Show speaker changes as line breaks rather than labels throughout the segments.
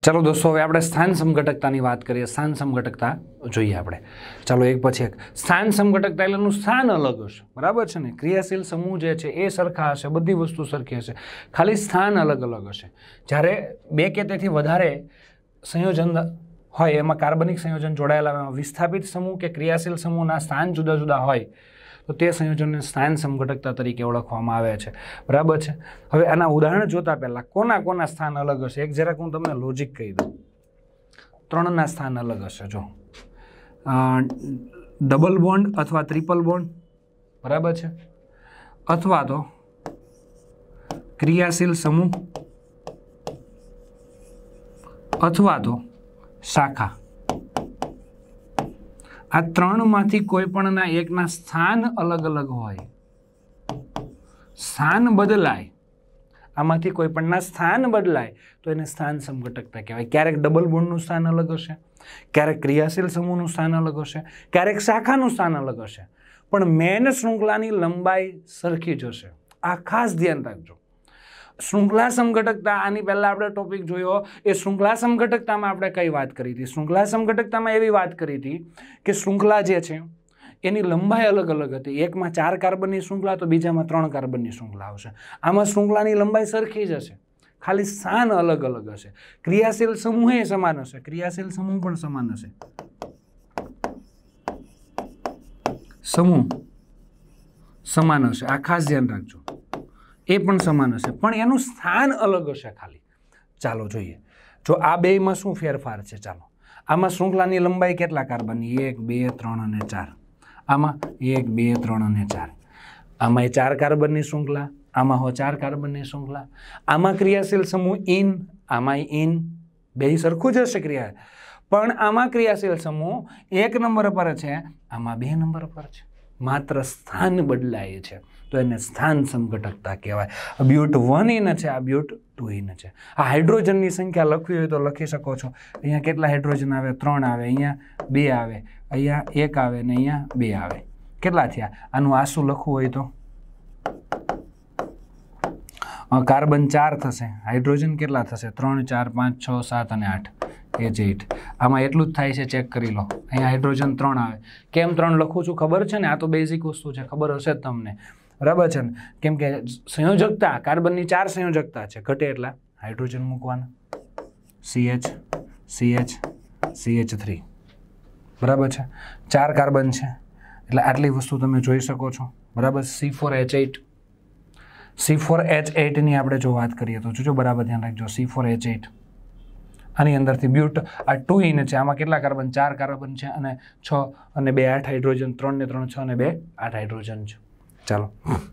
चलो दोस्तों હવે આપણે સ્થાન સમઘટકતાની વાત કરીએ। સ્થાન સમઘટકતા જોઈએ આપણે। ચાલો એક પછી એક। સ્થાન સમઘટકતા એટલેનું સ્થાન અલગ હશે, બરાબર છે ને। ક્રિયાશીલ સમૂહ જે છે એ સરખા હશે, બધી વસ્તુ સરખી હશે, ખાલી સ્થાન અલગ અલગ હશે। જ્યારે બે કે તેથી વધારે સંયોજન હોય, એમાં કાર્બનિક સંયોજન જોડાયેલા હોય, વિસ્થાપિત સમૂહ કે ક્રિયાશીલ સમૂહના સ્થાન જુદા જુદા હોય તો તે સંયોજનને સ્થાન સમઘટકતા તરીકે ઓળખવામાં આવે છે, બરાબર છે। હવે આના ઉદાહરણ જોતા પહેલા કોના કોના સ્થાન અલગ હશે એક જરાક હું તમને લોજિક કહી દઉં। ત્રણના સ્થાન અલગ હશે। જો ડબલ બોન્ડ અથવા ટ્રિપલ બોન્ડ, બરાબર છે, અથવા તો ક્રિયાશીલ સમૂહ અથવા તો શાખા। આ ત્રણમાંથી કોઈ પણના એકના સ્થાન અલગ અલગ હોય, સ્થાન બદલાય, આમાંથી કોઈ પણના સ્થાન બદલાય તો એને સ્થાન સમઘટકતા કહેવાય। ક્યારેક ડબલ બોન્ડનું સ્થાન અલગ હશે, ક્યારેક ક્રિયાશીલ સમૂહનું સ્થાન અલગ હશે, ક્યારેક શાખાનું સ્થાન અલગ હશે, પણ મેન શૃંખલાની લંબાઈ સરખી જ હશે। આ ખાસ ધ્યાન રાખજો। શૃંખલા સમઘટકતા, આની પહેલા આપણે ટોપિક જોયો એ શૃંખલા સમઘટકતામાં આપણે કઈ વાત કરી હતી? શૃંખલા સમઘટકતામાં એવી વાત કરી હતી કે શૃંખલા જે છે એની લંબાઈ અલગ અલગ હતી। એકમાં 4 કાર્બનની શૃંખલા તો બીજામાં 3 કાર્બનની શૃંખલા આવશે। આમાં શૃંખલાની લંબાઈ સરખી જ હશે, ખાલી સ્થાન અલગ અલગ હશે। ક્રિયાશીલ સમૂહ એ સમાન હશે, ક્રિયાશીલ સમૂહ પણ સમાન હશે, સમૂહ સમાન હશે, આ ખાસ ધ્યાન રાખજો, એ પણ સમાન હશે, પણ એનું સ્થાન અલગ હશે ખાલી। ચાલો જોઈએ, જો આ બેયમાં શું ફેરફાર છે। ચાલો, આમાં શૃંખલાની લંબાઈ કેટલા કાર્બનની? 1 2 3 અને 4। આમાં 1 2 3 અને 4। આમાં 4 કાર્બનની શૃંખલા, આમાં 4 કાર્બનની શૃંખલા। આમાં ક્રિયાશીલ સમૂહ ઇન, આમાં ઇન, બેય સરખું જ હશે ક્રિયા, પણ આમાં ક્રિયાશીલ સમૂહ 1 નંબર પર છે, આમાં 2 નંબર પર છે, માત્ર સ્થાન બદલાય છે, તો એને સ્થાન સમઘટકતા કહેવાય। બ્યુટ 1 ઇન છે, આ બ્યુટ 2 ઇન છે। આ હાઇડ્રોજનની સંખ્યા લખવી હોય તો લખી શકો છો। અહીંયા કેટલા હાઇડ્રોજન આવે? 3 આવે, અહીંયા 2 આવે, અહીંયા 1 આવે ને અહીંયા 2 આવે, કેટલા થયા? આનું આસુ લખવું હોય તો કાર્બન 4 થશે, હાઇડ્રોજન કેટલા થશે? 3 4 5 6 7 અને 8, H8। આમાં એટલું જ થાય છે, ચેક કરી લો। અહીંયા હાઇડ્રોજન 3 આવે, કેમ 3 લખું છું ખબર છે ને? આ તો બેઝિક વસ્તુ છે, ખબર હશે જ તમને, બરાબર છે ને? કેમ કે સંયોજકતા, કાર્બનની 4 સંયોજકતા છે, ઘટે એટલા હાઇડ્રોજન મૂકવાના, CH CH CH3, બરાબર છે, 4 કાર્બન છે એટલે આટલી વસ્તુ તમે જોઈ શકો છો, બરાબર। C4H8, C4H8 ની આપણે જો વાત કરીએ તો જોજો, બરાબર ધ્યાન રાખજો, C4H8 આની અંદરથી બ્યુટ આ 2 ઇન છે, આમાં કેટલા કાર્બન? 4 કાર્બન છે અને 6 અને 2 8 હાઇડ્રોજન, 3 ને 3 6 અને 2 8 હાઇડ્રોજન છે। ચાલો,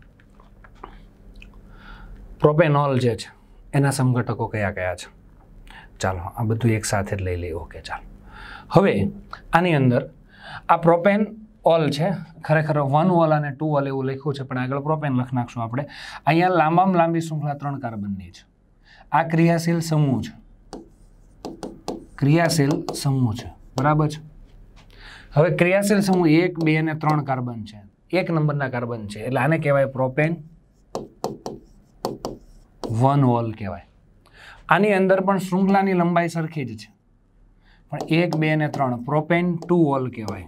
પ્રોપેનોલ જે છે એના સમઘટકો કયા કયા છે? ચાલો આ બધું એક સાથે જ લઈ લઈએ। ઓકે, ચાલો હવે આની અંદર આ પ્રોપેન ઓલ છે, ખરેખર 1 ઓલ અને 2 ઓલ એવું લખ્યું છે, પણ આગળ પ્રોપેન લખી નાખશું આપણે। અહીંયા લાંબામાં લાંબી શૃંખલા 3 કાર્બનની છે, આ ક્રિયાશીલ સમૂહ છે, ક્રિયાશીલ સમૂહ છે, બરાબર છે। હવે ક્રિયાશીલ સમૂહ 1 2 અને 3 કાર્બન છે, 1 નંબરના કાર્બન છે, એટલે આને કહેવાય પ્રોપેન 1 ઓલ કહેવાય। આની અંદર પણ શૃંખલાની લંબાઈ સરખી જ છે, પણ 1 2 અને 3 પ્રોપેન 2 ઓલ કહેવાય।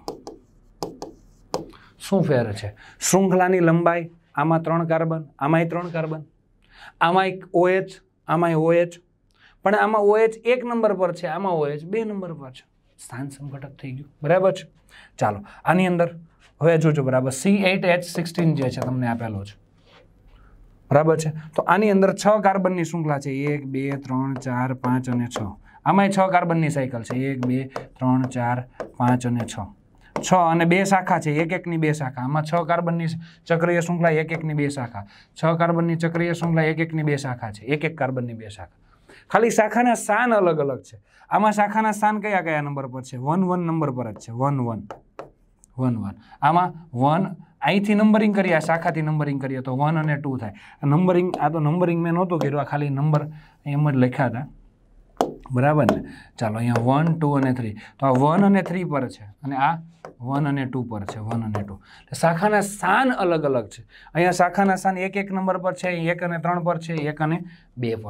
શું ફેર છે? શૃંખલાની લંબાઈ, આમાં 3 કાર્બન, આમાંય 3 કાર્બન, આમાં OH, આમાં OH, પણ આમાં OH 1 નંબર પર છે, આમાં OH 2 નંબર પર છે, સ્થાન સમઘટક થઈ ગયું, બરાબર છે। ચાલો આની અંદર હવે જોજો, બરાબર, C8H16 જે છે તમને આપેલો છે, બરાબર છે, તો આની અંદર 6 કાર્બનની શૃંખલા છે, 1 2 3 4 5 અને 6, આમાંય 6 કાર્બનની સાયકલ છે, 1 2 3 4 5 અને 6, 6 અને 2 શાખા છે, 1 1 ની 2 શાખા, આમાં 6 કાર્બનની ચક્રીય શૃંખલા, 1 1 ની 2 શાખા, 6 કાર્બનની ચક્રીય શૃંખલા, 1 1 ની 2 શાખા છે, 1 1 કાર્બનની 2 શાખા, ખાલી શાખાના સ્થાન અલગ અલગ છે। આમાં શાખાના સ્થાન કયા કયા નંબર પર છે? 1 1 નંબર પર જ છે, 1 1 1 1, આમાં 1 અહીંથી નંબરિંગ કરીએ, આ શાખાથી નંબરિંગ કરીએ તો 1 અને 2 થાય। નંબરિંગ, આ તો નંબરિંગ મેં નહોતું કર્યું, આ ખાલી નંબર એમ જ લખ્યા હતા, બરાબર ને? ચાલો અહીંયા 1 2 અને 3, તો આ 1 અને 3 પર છે અને આ 1 અને 2 પર છે, 1 અને 2, શાખાના સ્થાન અલગ અલગ છે। અહીંયા શાખાના સ્થાન 1 1 નંબર પર છે, 1 અને 3 પર છે, 1 અને 2 પર છે,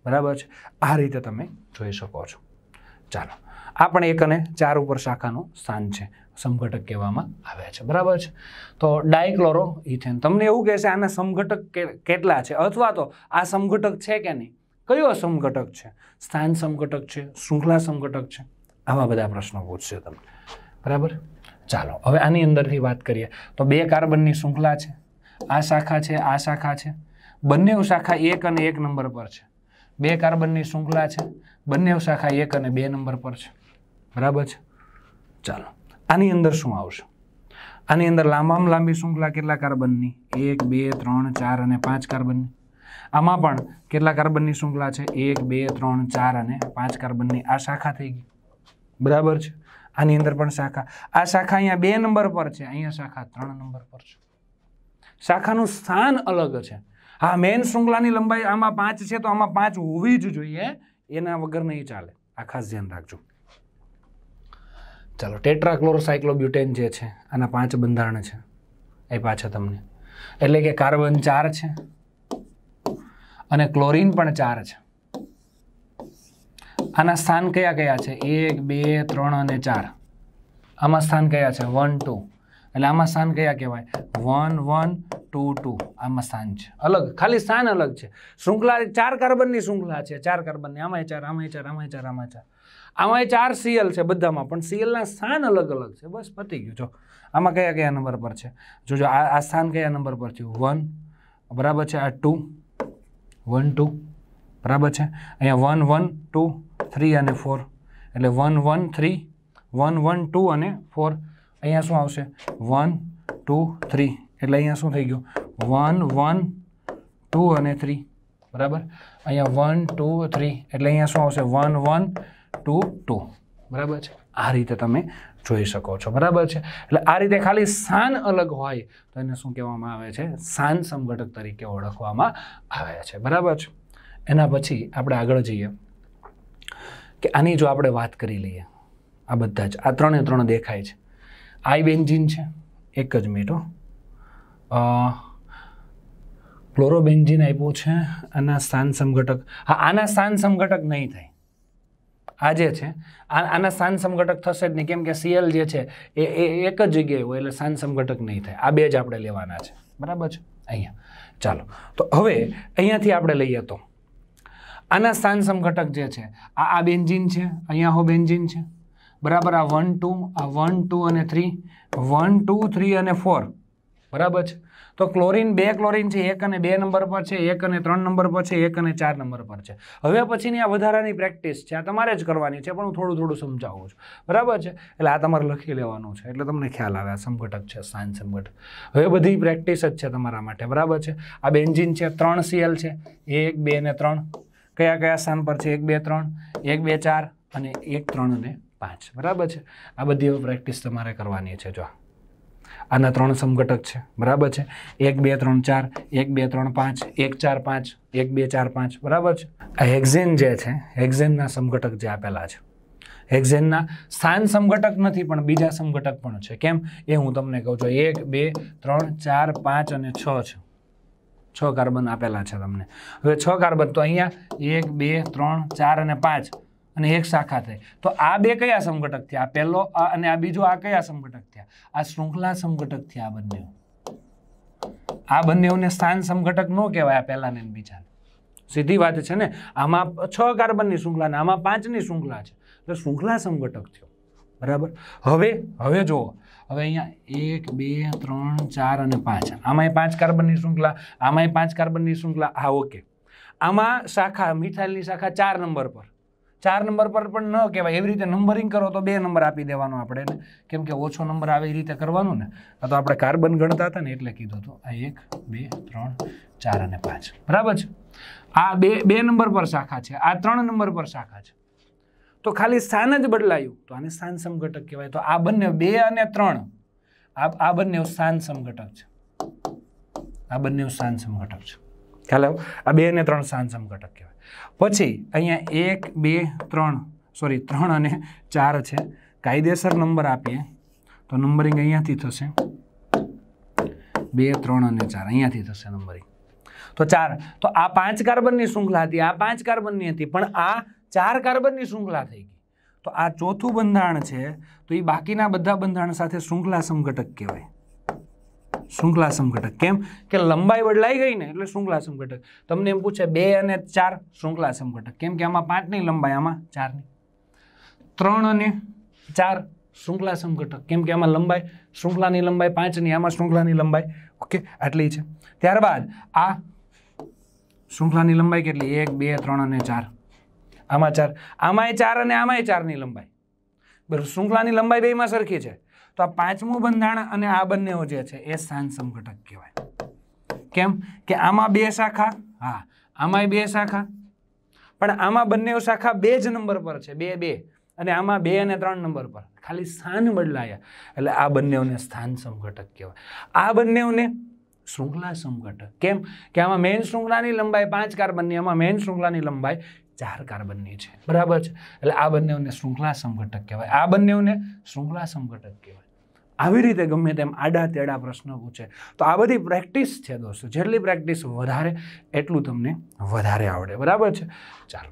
બરાબર છે, આ રીતે તમે જોઈ શકો છો. ચાલો, આ પણ 1 અને 4 ઉપર શાખાનું સ્થાન છે, સમઘટક કહેવામાં આવે છે. બરાબર છે. તો ડાયક્લોરો ઇથેન, તમને એવું કહેશે આના સમઘટક કેટલા છે, અથવા તો આ સમઘટક છે કે નહીં, કયો સમઘટક છે, સ્થાન સમઘટક છે, શૃંખલા સમઘટક છે, આવા બધા પ્રશ્નો પૂછશે તમને. બરાબર. ચાલો, હવે આની અંદરથી વાત કરીએ તો 2 કાર્બનની શૃંખલા છે, આ શાખા છે, આ શાખા છે, બંને શાખા 1 અને 1 નંબર પર છે. 2 કાર્બનની શૃંખલા છે, બંને શાખા 1 અને 2 નંબર પર છે. બરાબર છે. ચાલો, આની અંદર શું આવશે? આની અંદર લાંબામાં લાંબી શૃંખલા કેટલા કાર્બનની? 1 2 3 4 અને 5 કાર્બનની. આમાં પણ કેટલા કાર્બનની શૃંખલા છે? 1 2 3 4 અને 5 કાર્બનની. આ શાખા થઈ ગઈ. બરાબર છે. આની અંદર પણ શાખા, આ શાખા અહીંયા 2 નંબર પર છે, અહીંયા શાખા 3 નંબર પર છે. શાખાનું સ્થાન અલગ છે. હા, મેઇન શૃંખલાની લંબાઈ આમાં 5 છે, તો આમાં 5 હોવી જ જોઈએ, એના વગર નહીં ચાલે. આ ખાસ ધ્યાન રાખજો. ચાલો, ટેટ્રાક્લોરોસાયક્લોબ્યુટેન જે છે, આના 5 બંધારણ છે, એ પાછા તમને, એટલે કે કાર્બન 4 છે અને ક્લોરીન પણ 4 છે. આના સ્થાન કયા કયા છે? 1 2 3 અને 4. આમાં સ્થાન કયા છે? 1 2. એટલે આમાં સ્થાન કયા કહેવાય? 1 1 2 2. આમાં સ્થાન છે અલગ, ખાલી સ્થાન અલગ છે. શૃંખલા 4 કાર્બનની શૃંખલા છે, 4 કાર્બનની, આમાંય 4, આમાંય 4, આમાંય 4, આમાં 4, આમાંય 4 સીએલ છે બધામાં, પણ સીએલના સ્થાન અલગ અલગ છે. બસ પતી ગયું. જો આમાં કયા કયા નંબર પર છે, જોજો આ સ્થાન કયા નંબર પર થયું? 1. બરાબર છે. આ 2 1 2. બરાબર છે. અહીંયા 1 1 2 3 અને 4, એટલે 1 1 3 1 1 2 અને 4. અહીંયા શું આવશે? 1 2 3, એટલે અહીંયા શું થઈ ગયું? 1 1 2 અને 3. બરાબર. અહીંયા 1 2 3, એટલે અહીંયા શું આવશે? 1 1 2 2. બરાબર છે. આ રીતે તમે જોઈ શકો છો. બરાબર છે. એટલે આ રીતે ખાલી સ્થાન અલગ હોય તો એને શું કહેવામાં આવે છે? સ્થાન સમઘટક તરીકે ઓળખવામાં આવે છે. બરાબર છે. એના પછી આપણે આગળ જઈએ કે આની જો આપણે વાત કરી લઈએ, આ બધા જ આ 3 એ 3 દેખાય છે. આઈ બેન્ઝીન છે, એક જ મિનિટ, ક્લોરોબેન્ઝીન આપ્યું છે, આના સ્થાન સમઘટક, હા આના સ્થાન સમઘટક નહીં થાય. આ જે છે આના સ્થાન સમઘટક થશે જ નહીં, કેમ કે સીએલ જે છે એ એક જ જગ્યાએ હોય, એટલે સ્થાન સમઘટક નહીં થાય. આ 2 જ આપણે લેવાના છે. બરાબર છે. અહીંયા ચાલો, તો હવે અહીંયાથી આપણે લઈએ તો આના સ્થાન સમઘટક જે છે, આ બેન્ઝીન છે, અહીંયા હો બેન્ઝીન છે. બરાબર. આ 1 2, આ 1 2 અને 3, 1 2 3 અને 4. બરાબર છે. તો ક્લોરીન 2 ક્લોરીન છે, 1 અને 2 નંબર પર છે, 1 અને 3 નંબર પર છે, 1 અને 4 નંબર પર છે. હવે પછીની આ વધારાની પ્રેક્ટિસ છે, આ તમારે જ કરવાની છે, પણ હું થોડું થોડું સમજાવું છું. બરાબર છે. એટલે આ તમારે લખી લેવાનું છે, એટલે તમને ખ્યાલ આવે આ સમઘટક છે, સ્થાન સમઘટક. હવે બધી પ્રેક્ટિસ જ છે તમારા માટે. બરાબર છે. આ બેન્ઝીન છે, 3 સીએલ છે, 1 2 અને 3. કયા કયા સ્થાન પર છે? 1 2 3, 1 2 4 અને 1 3 અને 5. બરાબર છે. આ બધી પ્રેક્ટિસ તમારે કરવાની છે. જો આના 3 સમઘટક છે. બરાબર છે. 1 2 3 4, 1 2 3 5, 1 4 5, 1 2 4 5. બરાબર છે. આ હેક્ઝેન જે છે, હેક્ઝેનના સમઘટક જે આપેલા છે, હેક્ઝેનના સ્થાન સમઘટક નથી, પણ બીજા સમઘટક પણ છે. કેમ એ હું તમને કહું છું. 1 2 3 4 5 અને 6 છે. 6 કાર્બન આપેલા છે તમને. હવે 6 કાર્બન, તો અહીંયા 1 2 3 4 અને 5 અને એક શાખા થઈ. તો આ 2 કયા સમઘટક થયા? આ પહેલો અને આ બીજો, આ કયા સમઘટક થયા? આ શૃંખલા સમઘટક થયા. આ બંને, આ બંનેને સ્થાન સમઘટક ન કહેવાય, આ પહેલા ને બીજા. સીધી વાત છે ને. આમાં 6 કાર્બનની શૃંખલા ને આમાં 5ની શૃંખલા છે, એટલે શૃંખલા સમઘટક થયો. બરાબર. હવે જુઓ, હવે અહીંયા 1 2 3 4 અને 5, આમાંય 5 કાર્બનની શૃંખલા, આમાંય 5 કાર્બનની શૃંખલા. હા, ઓકે. આમાં શાખા, મિથાઇલની શાખા 4 નંબર પર, 4 નંબર પર પણ ન કહેવાય. એવી રીતે નંબરિંગ કરો તો 2 નંબર આપી દેવાનો આપણે ને, કેમ કે ઓછો નંબર આવે એ રીતે કરવાનું ને. આ તો આપણે કાર્બન ગણતા હતા ને એટલે કીધું હતું. આ 1 2 3 4 અને 5. બરાબર છે. આ 2 નંબર પર શાખા છે, આ 3 નંબર પર શાખા છે. તો ખાલી સ્થાન જ બદલાયું તો આને સ્થાન સમઘટક કહેવાય. તો આ બંને 2 અને 3, આ બંને સ્થાન સમઘટક છે. આ બંને સ્થાન સમઘટક છે. ખ્યાલ આવ્યો? આ 2 અને 3 સ્થાન સમઘટક કહેવાય. પછી અહીંયા 1 2 3, સોરી 3 અને 4 છે. કાયદેસર નંબર આપીએ તો નંબરિંગ અહીંયાથી થશે. 2 3 અને 4 અહીંયાથી થશે નંબરિંગ. તો 4 તો આ 5 કાર્બનની શૃંખલા હતી, આ 5 કાર્બનની હતી, પણ આ 4 કાર્બનની શૃંખલા થઈ ગઈ. તો આ ચોથું બંધારણ છે, તો એ બાકીના બધા બંધારણ સાથે શૃંખલા સમઘટક કહેવાય. શૃંખલા સમઘટક. કેમ કે લંબાઈ બદલાઈ ગઈ ને એટલે શૃંખલા સમઘટક. તમને એમ પૂછે 2 અને 4 શૃંખલા સમઘટક, કેમ કે આમાં 5 ની લંબાઈ, આમાં 4 ની. 3 અને 4 શૃંખલા સમઘટક, કેમ કે આમાં લંબાઈ, શૃંખલાની લંબાઈ 5 ની, આમાં શૃંખલાની લંબાઈ ઓકે આટલી છે. ત્યારબાદ આ શૃંખલાની લંબાઈ કેટલી? 1 2 3 અને 4, આમાં 4, આમાંય 4 અને આમાંય 4 ની લંબાઈ. બરાબર, શૃંખલાની લંબાઈ બેયમાં સરખી છે. તો આ પાંચમું બંધારણ અને આ બંને જે છે એ સ્થાન સમઘટક કહેવાય. કેમ કે આમાં 2 શાખા, હા આમાંય 2 શાખા, પણ આમાં બંને શાખા 2 જ નંબર પર છે, 2 2, અને આમાં 2 અને 3 નંબર પર, ખાલી સ્થાન બદલાયા એટલે આ બંનેઓને સ્થાન સમઘટક કહેવાય. આ બંનેઓને શૃંખલા સમઘટક. કેમ કે આમાં મેઇન શૃંખલાની લંબાઈ 5 કાર્બનની, આમાં મેઇન શૃંખલાની લંબાઈ 4 કાર્બનની છે. બરાબર છે, એટલે આ બંનેઓને શૃંખલા સમઘટક કહેવાય. આ બંનેઓને શૃંખલા સમઘટક કહેવાય. આવી રીતે ગમે તેમ આડા તેડા પ્રશ્નો પૂછે તો આ બધી પ્રેક્ટિસ છે દોસ્તો. જેટલી પ્રેક્ટિસ વધારે એટલું તમને વધારે આવડે. બરાબર છે. ચાલો,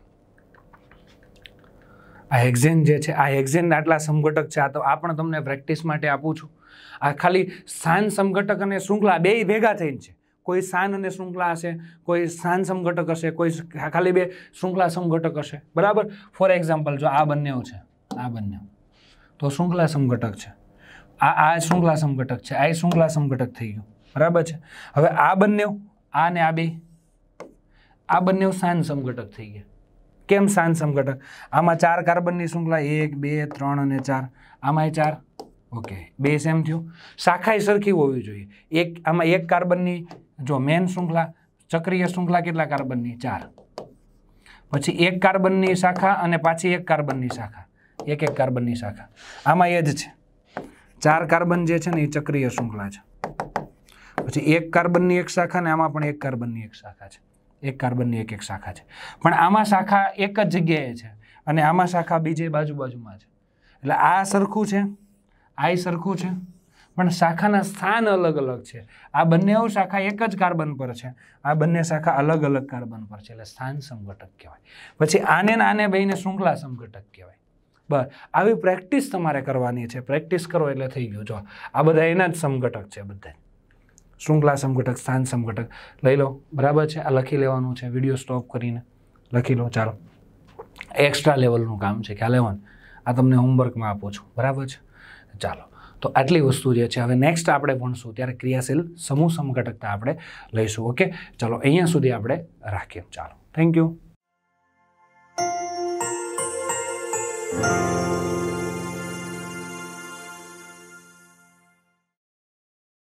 આ હેક્ઝેન જે છે, આ હેક્ઝેન આટલા સમઘટક છે, આ તો આ પણ તમને પ્રેક્ટિસ માટે આપું છું. આ ખાલી સ્થાન સમઘટક અને શૃંખલા બે ભેગા થઈને છે. કોઈ સ્થાન અને શૃંખલા હશે, કોઈ સ્થાન સમઘટક હશે, કોઈ ખાલી 2 શૃંખલા સમઘટક હશે. બરાબર. ફોર એક્ઝામ્પલ, જો આ બંનેઓ છે, આ બંને તો શૃંખલા સમઘટક છે, આ શૃંખલા સમઘટક છે, આ શૃંખલા સમઘટક થઈ ગયું. બરાબર છે. હવે આ બંને, આ ને આ બે, આ બંને સ્થાન સમઘટક થઈ ગયા. કેમ સ્થાન સમઘટક? આમાં 4 કાર્બનની શૃંખલા, 1 2 3 અને 4, આમાંય 4 ઓકે, 2 સેમ થયું. શાખાએ સરખી હોવી જોઈએ. આમાં 1 કાર્બનની, જો મેન શૃંખલા, ચક્રીય શૃંખલા કેટલા કાર્બનની? 4. પછી 1 કાર્બનની શાખા અને પાછી 1 કાર્બનની શાખા, 1 કાર્બનની શાખા. આમાં એ જ છે, 4 કાર્બન જે છે ને એ ચક્રીય શૃંખલા છે. પછી 1 કાર્બનની એક શાખા ને આમાં પણ 1 કાર્બનની એક શાખા છે, 1 કાર્બનની એક શાખા છે. પણ આમાં શાખા એક જ જગ્યાએ છે અને આમાં શાખા બીજે બાજુમાં છે. એટલે આ સરખું છે, આ સરખું છે, પણ શાખાના સ્થાન અલગ અલગ છે. આ બંને શાખા એક જ કાર્બન પર છે, આ બંને શાખા અલગ અલગ કાર્બન પર છે, એટલે સ્થાન સમઘટક કહેવાય. પછી આને બેયને શૃંખલા સમઘટક કહેવાય. બસ આવી પ્રેક્ટિસ તમારે કરવાની છે. પ્રેક્ટિસ કરો એટલે થઈ ગયું. જો આ બધા એના જ સમઘટક છે, બધા શૃંખલા સમઘટક, સ્થાન સમઘટક લઈ લો. બરાબર છે. આ લખી લેવાનું છે, વિડીયો સ્ટોપ કરીને લખી લો. ચાલો, એક્સ્ટ્રા લેવલનું કામ છે, ખ્યાલ લેવાનું. આ તમને હોમવર્કમાં આપું છું. બરાબર છે. ચાલો, તો આટલી વસ્તુ જે છે. હવે નેક્સ્ટ આપણે ભણશું ત્યારે ક્રિયાશીલ સમૂહ સમઘટકતા આપણે લઈશું. ઓકે, ચાલો અહીંયા સુધી આપણે રાખીએ. ચાલો, થેન્ક યુ.